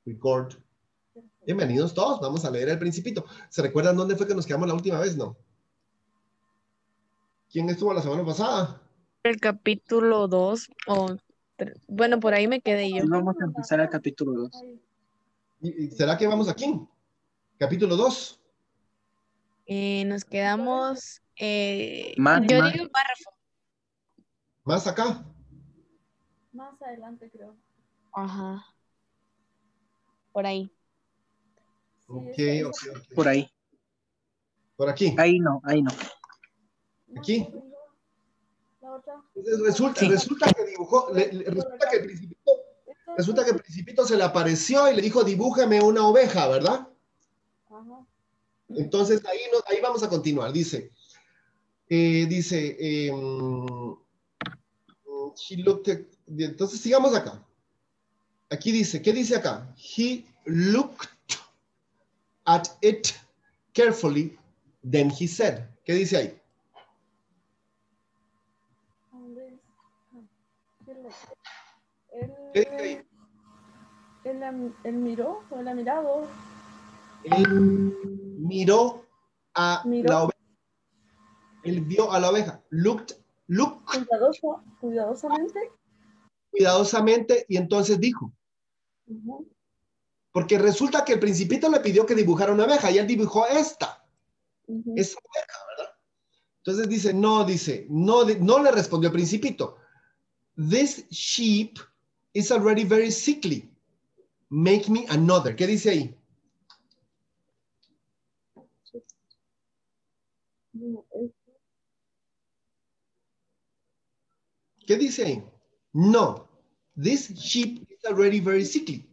Record. Bienvenidos todos. Vamos a leer el Principito. ¿Se recuerdan dónde fue que nos quedamos la última vez? No. ¿Quién estuvo la semana pasada? El capítulo 2 bueno, por ahí me quedé yo. Hoy vamos a empezar el capítulo 2. ¿Y será que vamos aquí? Capítulo 2. Nos quedamos, Más, yo más. digo párrafo. Más acá. Más adelante, creo. Ajá. Por ahí. Ok, Sí, ok. Por ahí. Por aquí. Ahí no, ahí no. Aquí. La otra. Entonces, resulta que dibujó, resulta que el Principito se le apareció y le dijo, dibújame una oveja, ¿verdad? Ajá. Entonces, ahí vamos a continuar. Dice, he looked entonces, sigamos acá. Aquí dice, ¿qué dice acá? He looked at it carefully, then he said. ¿Qué dice ahí? ¿Qué dice ahí? Él miró, o él ha mirado. Él miró a la oveja. Él vio a la oveja. Look Cuidadosamente. cuidadosamente y entonces dijo. Porque resulta que el Principito le pidió que dibujara una oveja y él dibujó esta. Esa oveja, ¿verdad? Entonces no le respondió el Principito. This sheep is already very sickly. Make me another. ¿Qué dice ahí? ¿Qué dice ahí? No. This sheep is already very sickly.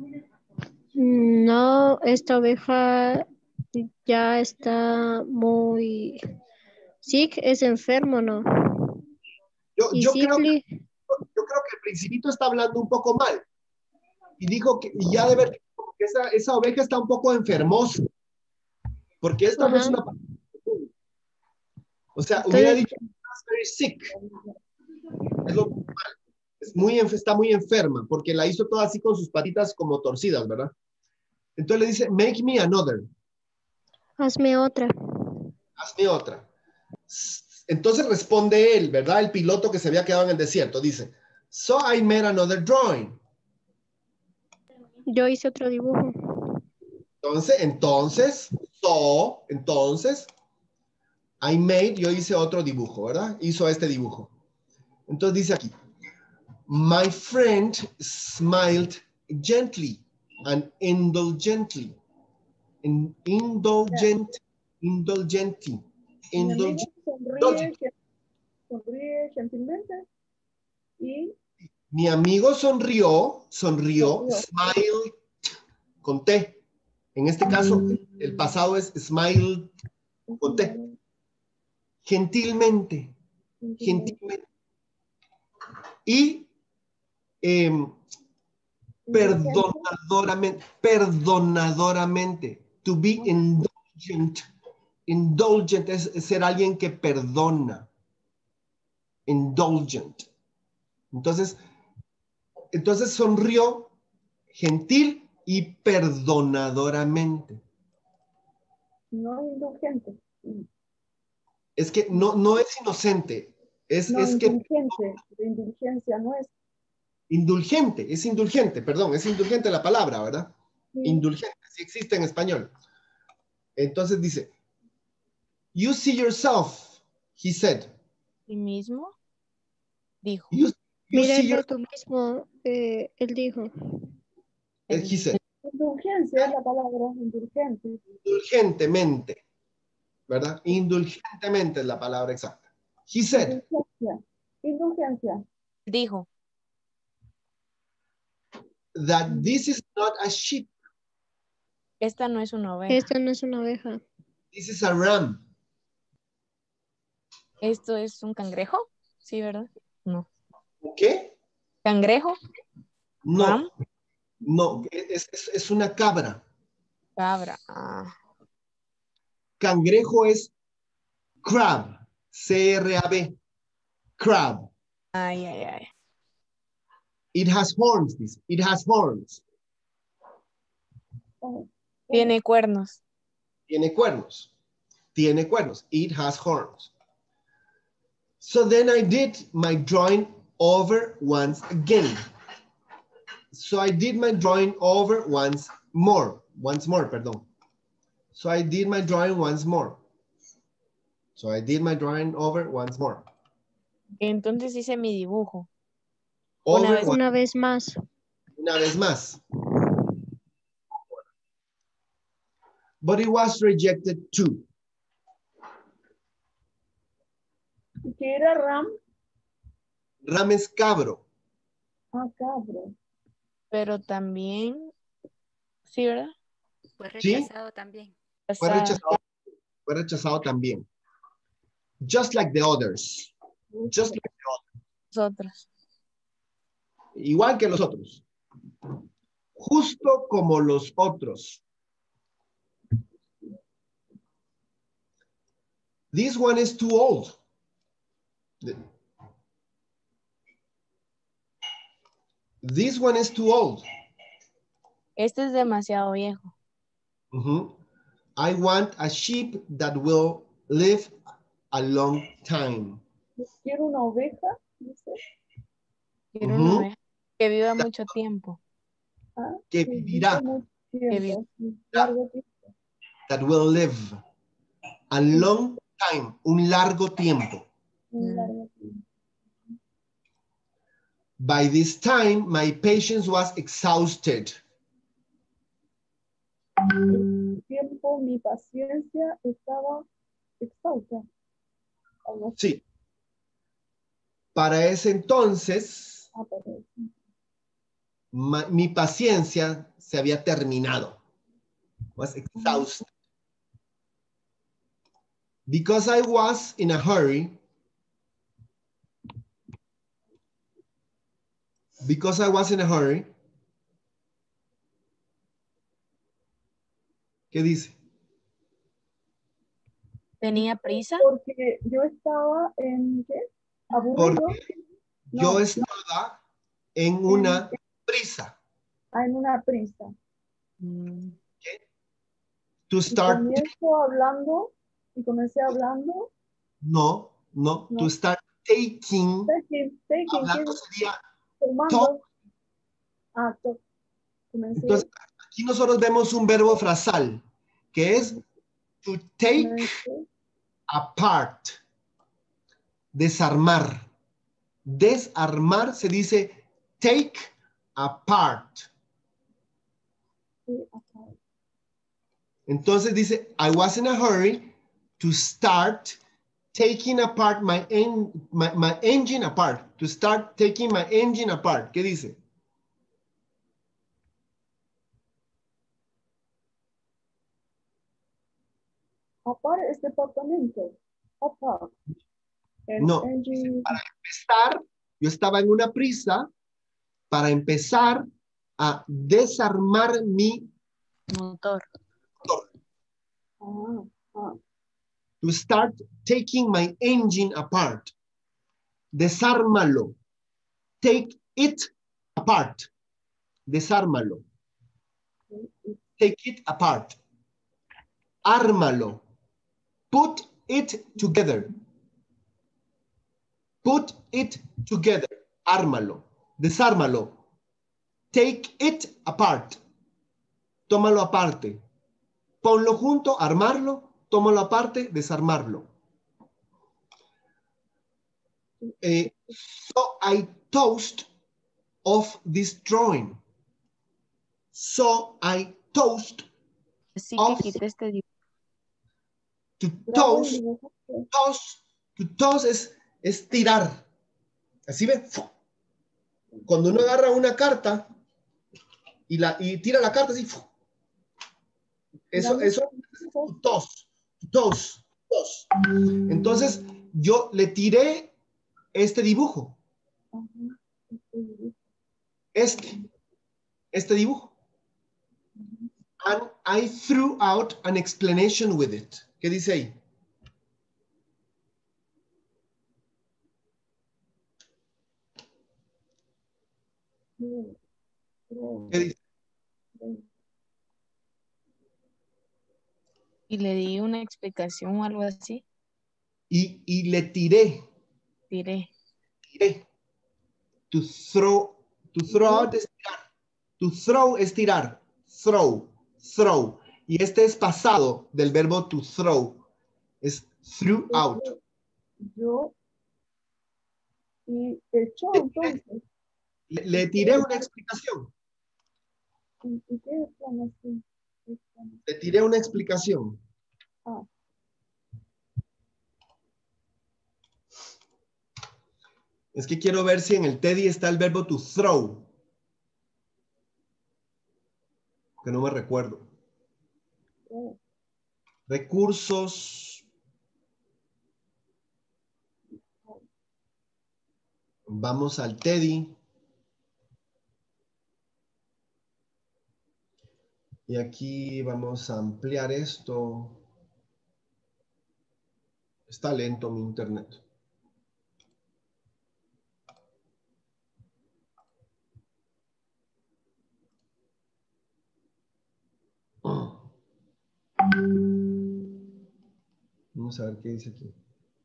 No, esta oveja ya está muy sick, es enfermo, ¿no? Yo creo que el Principito está hablando un poco mal. Y dijo que y ya de ver que esa oveja está un poco enfermosa. Porque esta no es una... O sea, hubiera dicho very sick. Es lo normal. Está muy enferma, porque la hizo toda así con sus patitas como torcidas, ¿verdad? Entonces le dice, make me another. Hazme otra. Hazme otra. Entonces responde él, ¿verdad? El piloto que se había quedado en el desierto. Dice, so I made another drawing. Yo hice otro dibujo. Entonces, I made, yo hice otro dibujo, ¿verdad? Hizo este dibujo. Entonces dice aquí, my friend smiled gently and indulgently. Indulgently. Sonríe gentilmente y mi amigo sonrió, smiled con T. En este caso, el pasado es smiled con T. Gentilmente. Y perdonadoramente. To be indulgent. Indulgent es ser alguien que perdona. Indulgent. Entonces sonrió gentil y perdonadoramente. no indulgente. Es que no es inocente. Es que de indulgencia no es. indulgente, es indulgente la palabra, ¿verdad? Sí. Indulgente, sí existe en español. Entonces dice, you see yourself, he said. ¿Sí mismo? Dijo. Míralo tú mismo, él dijo. He said. Indulgencia es la palabra, indulgente. Indulgentemente, ¿verdad? Indulgentemente es la palabra exacta. He said. Indulgencia. Dijo. That this is not a sheep. Esta no es una oveja. Esta no es una oveja. This is a ram. ¿Esto es un cangrejo? Sí, ¿verdad? No. ¿Qué? ¿Cangrejo? No. ¿Ram? No, es una cabra. Cabra. Cangrejo es crab. C-R-A-B. Crab. Ay. It has horns, dice. It has horns. Tiene cuernos. Tiene cuernos. Tiene cuernos. It has horns. So then I did my drawing over once again. So I did my drawing over once more. Once more, perdón. So I did my drawing once more. So I did my drawing over once more. Entonces hice mi dibujo. Over Una vez más. una vez más. But it was rejected too. ¿Y qué era Ram? Ram es cabro. Ah, cabro. Pero también, ¿sí, verdad? Fue ¿Sí? rechazado también. Fue O sea, rechazado. Fue rechazado también. Just like the others. Just like the others. nosotros. Igual que los otros. Justo como los otros. This one is too old. This one is too old. Este es demasiado viejo. Mhm. I want a sheep that will live a long time. Quiero una oveja. Dice. Quiero Ujú. una oveja que viva mucho tiempo. Ah, Que sí, vivirá. dice mucho Que tiempo. Sí, largo tiempo. That will live a long time. Un largo tiempo. Un largo tiempo. By this time, my patience was exhausted. Tiempo, mi paciencia estaba exhausta. Algo así. Sí. Para ese entonces, Pero mi paciencia se había terminado. Was exhausted. Because I was in a hurry. Because I was in a hurry. ¿Qué dice? ¿Tenía prisa? porque yo estaba en, ¿qué? Aburrido. Porque yo No, estaba en una prisa. en una prisa. Mm, To Y start, comencé hablando. no, No. to start taking, Taking, hablando ¿qué? sería Tomando. Comencé. Entonces, aquí nosotros vemos un verbo frasal, que es to take Comencé. apart, desarmar. Desarmar se dice take apart. Sí, ajá. Entonces dice, I was in a hurry to start taking apart my engine apart. To start taking my engine apart. ¿Qué dice? Aparte este departamento. Aparte. No, para empezar, yo estaba en una prisa para empezar a desarmar mi motor. motor. To start taking my engine apart. Desármalo. Take it apart. Desármalo. Take it apart. Ármalo. Put it together. Put it together. Ármalo. Desármalo. Take it apart. Tómalo aparte. Ponlo junto, armarlo. Tómalo aparte, desarmarlo. So I toast of this drawing. So I toast. Así que quité este dibujo. To toast. To toast es tirar. Así ve. Cuando uno agarra una carta y tira la carta así. Eso es toss. Toss. Toss. Entonces yo le tiré este dibujo. Este dibujo. And I threw out an explanation with it. ¿Qué dice ahí? ¿Qué dice? Y le di una explicación o algo así. Y le tiré. Diré. Tiré. To throw out es tirar. To throw es tirar. Throw. Throw. Y este es pasado del verbo to throw. Es threw out. Yo y echó entonces. Le tiré una explicación. ¿Y qué exclamación? Le tiré una explicación. Ah, Es que quiero ver si en el Teddy está el verbo to throw. Que no me recuerdo. oh, Recursos. Vamos al Teddy. Y aquí vamos a ampliar esto. Está lento mi internet. Vamos a ver qué dice aquí.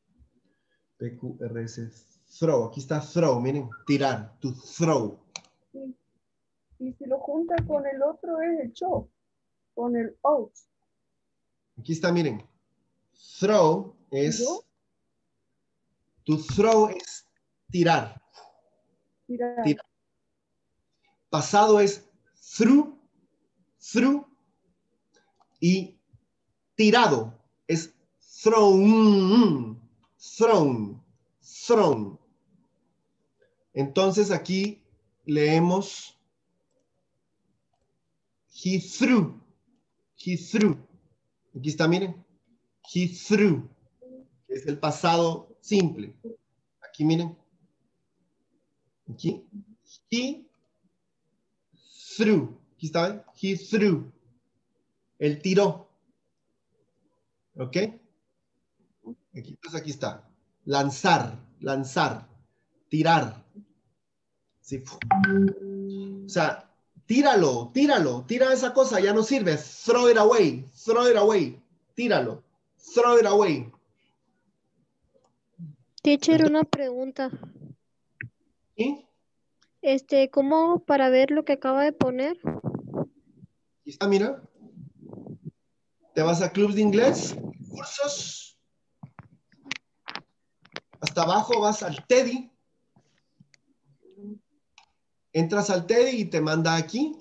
PQRS. Throw. Aquí está throw. Miren. Tirar. To throw. sí. Y si lo junta con el otro es echó. Con el out. Aquí está, miren. Throw es... ¿Yo? To throw es tirar. Tirar. Tirar. Pasado es through. Through. Y tirado es thrown. Thrown. Thrown. Entonces aquí leemos he threw. He threw. Aquí está, miren. He threw. Es el pasado simple. Aquí, miren. Aquí. He threw. Aquí está, ¿ven? He threw. Él tiró. ¿Ok? Aquí, entonces aquí está. Lanzar. Lanzar. Tirar. Sí. O sea, tíralo, tíralo, tira esa cosa, ya no sirve. Throw it away, throw it away, tíralo, throw it away. Teacher, una pregunta. ¿Sí? ¿Cómo hago para ver lo que acaba de poner? Aquí está, mira. Te vas a clubs de inglés, cursos. Hasta abajo vas al Teddy. Entras al Teddy y te manda aquí.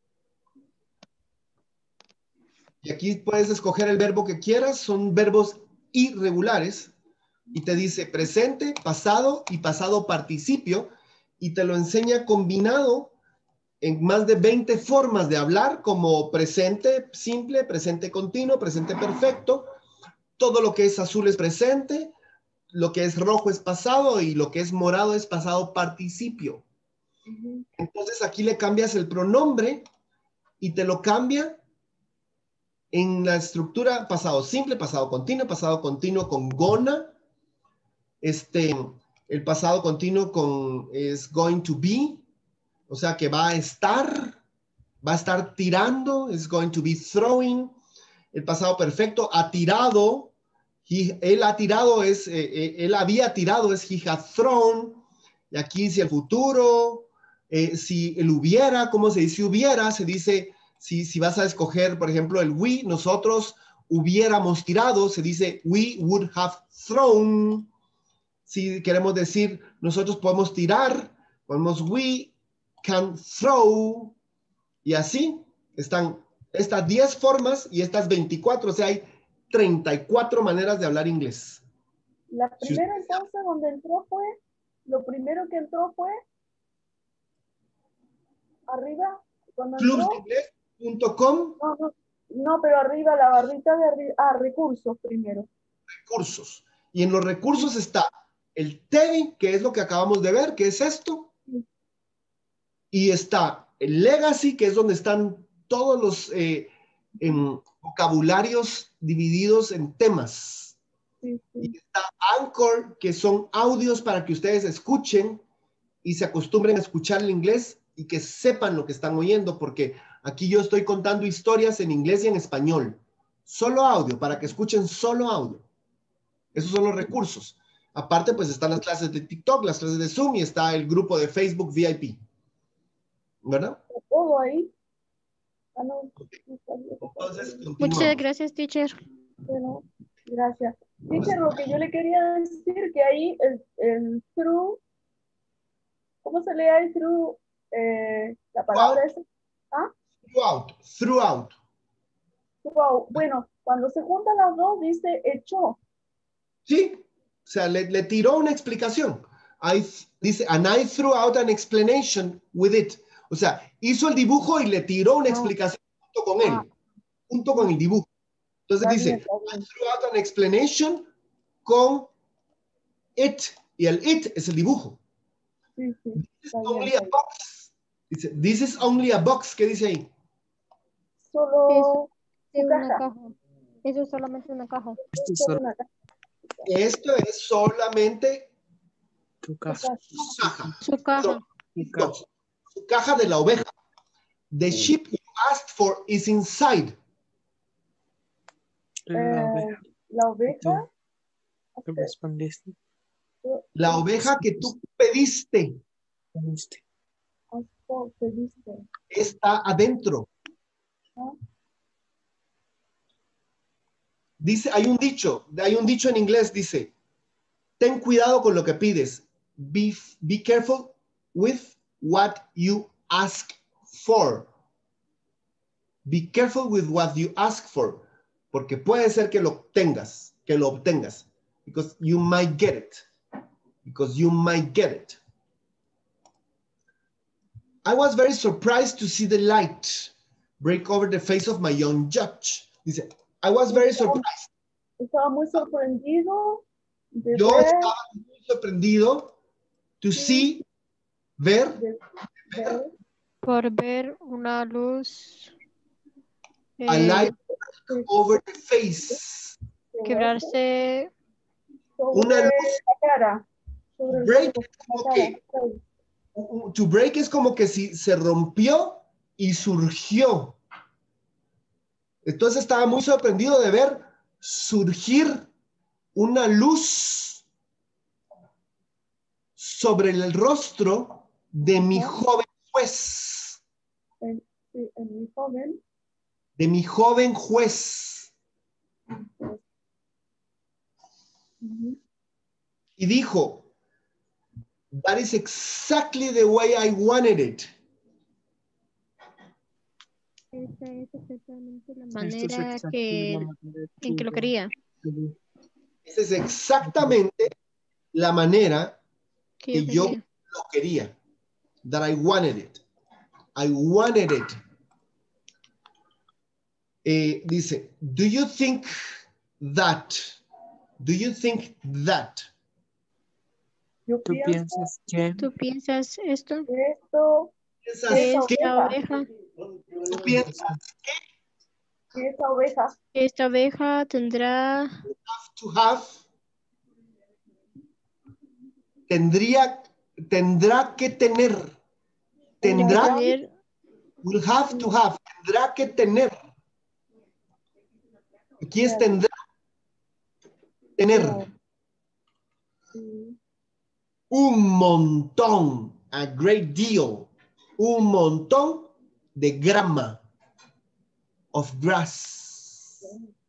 Y aquí puedes escoger el verbo que quieras. Son verbos irregulares. Y te dice presente, pasado y pasado participio. Y te lo enseña combinado en más de 20 formas de hablar, como presente simple, presente continuo, presente perfecto. Todo lo que es azul es presente, lo que es rojo es pasado y lo que es morado es pasado participio. Entonces aquí le cambias el pronombre y te lo cambia en la estructura pasado simple, pasado continuo con gonna. El pasado continuo con es going to be, o sea que va a estar tirando, is going to be throwing. El pasado perfecto, ha tirado, él ha tirado, él había tirado, es he had thrown. Y aquí si el futuro, si el hubiera, ¿cómo se dice hubiera? Se dice, si vas a escoger, por ejemplo, el we, nosotros hubiéramos tirado, se dice we would have thrown. Si queremos decir, nosotros podemos tirar, podemos we can throw. Y así están estas 10 formas y estas 24, o sea, hay 34 maneras de hablar inglés. La primera entonces donde entró fue, lo primero que entró fue arriba, cuando entró. Clubsinglés.com. No, pero arriba, la barrita de arriba, recursos primero. Recursos. Y en los recursos está el Teddy, que es lo que acabamos de ver, que es esto. Y está el Legacy, que es donde están todos los vocabularios divididos en temas. Sí. Y está Anchor, que son audios para que ustedes escuchen y se acostumbren a escuchar el inglés y que sepan lo que están oyendo, porque aquí yo estoy contando historias en inglés y en español. Solo audio, para que escuchen solo audio. Esos son los recursos. Aparte, pues están las clases de TikTok, las clases de Zoom y está el grupo de Facebook VIP. ¿Verdad? Todo ahí. Ah, no. Entonces, Muchas continuamos. gracias, teacher. Bueno, gracias. Teacher, lo que yo le quería decir que ahí el through, ¿cómo se lee ahí through? La palabra esa. ¿Ah? Throughout. Wow. Bueno, cuando se juntan las dos dice echó. Sí, o sea, le tiró una explicación. Dice, and I threw out an explanation with it. O sea, hizo el dibujo y le tiró una explicación junto con él, junto con el dibujo. Entonces dice, Está I bien. threw out an explanation con it. Y el it es el dibujo. Sí, sí. This is Está bien, only está a bien. box. Dice, this is only a box. ¿Qué dice ahí? Solo Es su una caja. caja. Eso es solamente una caja. Esto es Solo solo una caja. Esto es solamente tu Su casa. caja. su caja. Su caja. Su caja de la oveja. The sheep you asked for is inside. La oveja. La oveja. Tú respondiste. La oveja que tú pediste Pediste. está adentro. ¿Ah? Dice, hay un dicho en inglés, dice, ten cuidado con lo que pides. Be careful with what you ask for. Be careful with what you ask for. Porque puede ser que lo obtengas. Because you might get it. Because you might get it. I was very surprised to see the light break over the face of my young judge. Dice, I was very surprised. Estaba muy sorprendido de Yo ver, estaba muy sorprendido to see, ver, de ver Por ver una luz a light que- over the face. que quebrarse. sobre Una luz. la cara. Sobre el Break cuerpo, es como la cara. que, to break es como que si se rompió y surgió. Entonces estaba muy sorprendido de ver surgir una luz sobre el rostro de mi joven juez. Sí, en mi joven. De mi joven juez. Y dijo, that is exactly the way I wanted it. Esa es exactamente la Esto es manera exactamente la manera en que lo quería. Esa es exactamente la manera Que que yo yo quería. lo quería. That I wanted it. I wanted it. Dice, do you think that? Do you think that? Yo ¿Tú pienso piensas que ¿Tú piensas esto? que esto, ¿Piensas Que esta que? esta oveja, oveja, ¿Tú piensas que esta oveja esta oveja tendrá to have? Tendrá que tener. tendrá que Tendrá, tener will have to have. Tendrá que tener. Aquí es tendrá. Tener. Un montón. A great deal. Un montón de grama. Of grass.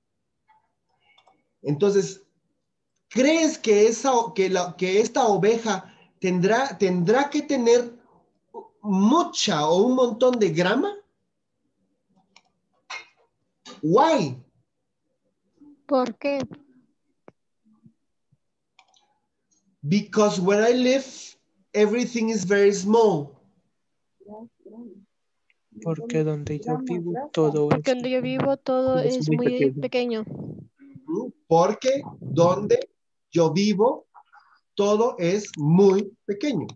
Entonces, ¿crees que esta oveja tendrá que tener mucha o un montón de grama? Why? ¿por qué? Because where I live, everything is very small. porque donde yo vivo grasa. todo Porque donde yo vivo todo es es muy muy pequeño. pequeño. Porque donde yo vivo, todo es muy pequeño.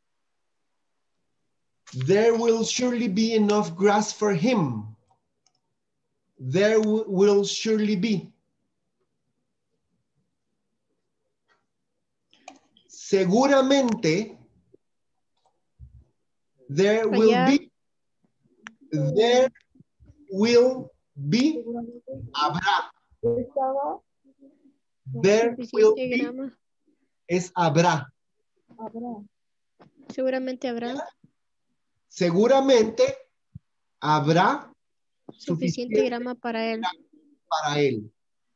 There will surely be enough grass for him. There will surely be. Seguramente, there will Allá be. There will be, Seguramente habrá. estaba, There will Suficiente be grama. es habrá. habrá. Seguramente habrá Seguramente habrá suficiente suficiente grama para él. para él.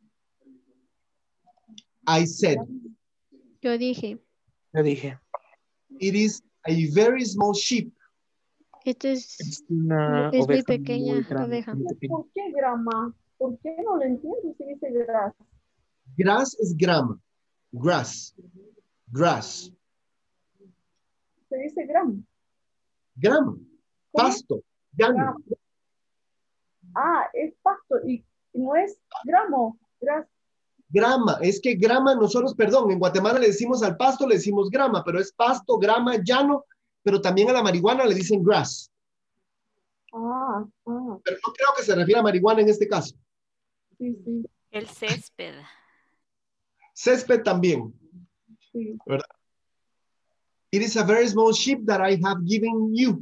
I said, Yo dije, Yo dije, it is a very small sheep. esto es una es muy oveja muy pequeña grande, oveja. muy pequeña. ¿Por qué grama? ¿Por qué no lo entiendo si dice gras? Grass es grama. Grass. Grass. Se dice gram. Grama. ¿Cómo? Pasto. Llano. Gram. Ah, es pasto y no es gramo. Gras. Grama. Es que grama nosotros, perdón, en Guatemala le decimos al pasto, le decimos grama, pero es pasto, grama, llano, pero también a la marihuana le dicen grass. Ah, Pero no creo que se refiera a marihuana en este caso. sí, sí, El césped. Césped también. sí. ¿Verdad? It is a very small sheep that I have given you.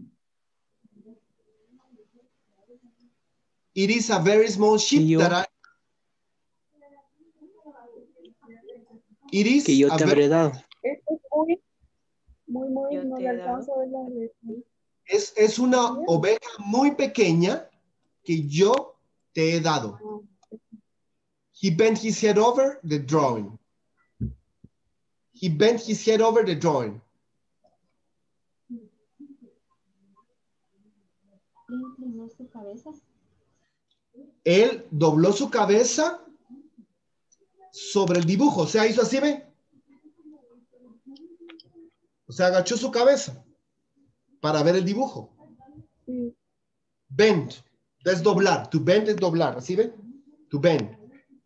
It is a very small sheep yo- that I... It is que yo a te very- habré dado. Esto es muy, Yo no te le he dado. alcanzo a ver la letra. es una oveja muy pequeña que yo te he dado. Ah, He bent his head over the drawing. He bent his head over the drawing. Inclinó su cabeza. Él dobló su cabeza sobre el dibujo. O sea, hizo así, ¿ve? O sea, agachó su cabeza para ver el dibujo. sí. Bend. Es doblar. To bend es doblar. ¿Así ven? To bend.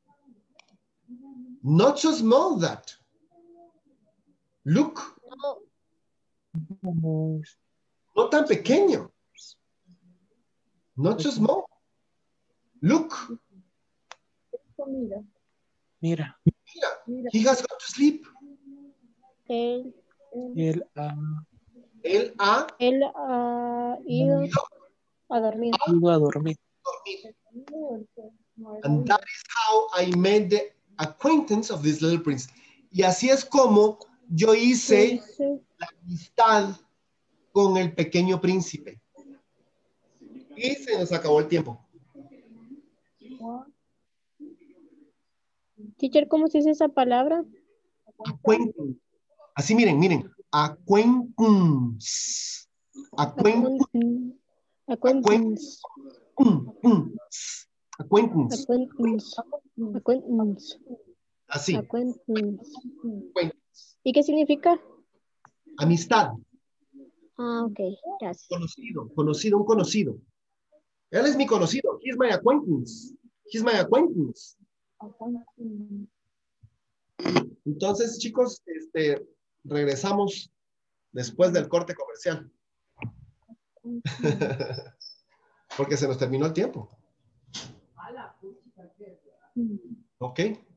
Not so small that. Look. Vamos. No tan pequeño. Not so small. Look. Esto, mira, Mira, mira. He has gone to sleep. Él, él Él ha él ha ido a dormir. ido a dormir. And that is how I made the acquaintance of this little prince. Y así es como yo hice Sí. la amistad con el pequeño príncipe. Y se nos acabó el tiempo. Teacher, ¿cómo se dice esa palabra? Acquaintance. Así miren. Acquaintance. Acquaintance. Acquaintance. Acquaintance. Acquaintance. Acquaintance. Así. Acquaintance. Acquaintance. ¿Y qué significa? Amistad. Ah, ok, gracias. Conocido, un conocido. Él es mi conocido. He's my acquaintance. He's my acquaintance. Entonces, chicos, regresamos después del corte comercial. Porque se nos terminó el tiempo. Ok.